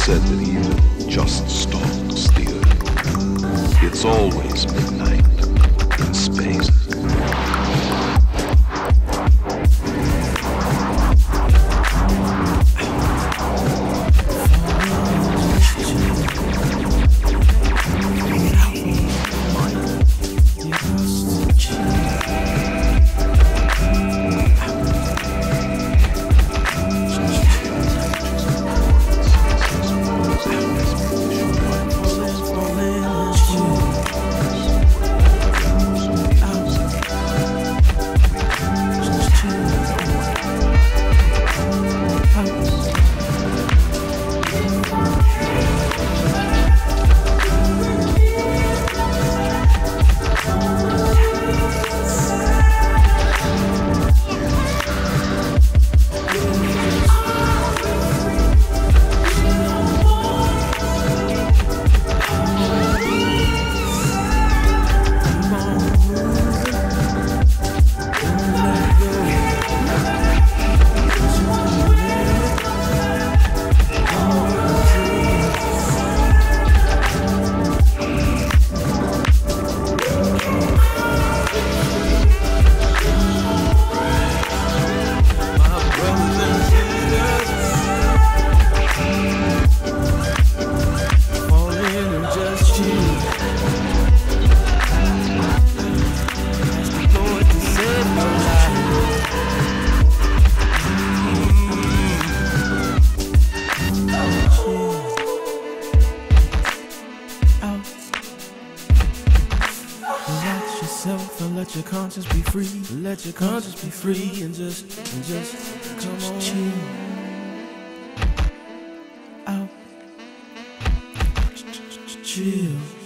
said that evil just stalks the earth. It's always midnight in space. And let your conscience be free. Let your conscience be free and just come on. Chill out. Chill.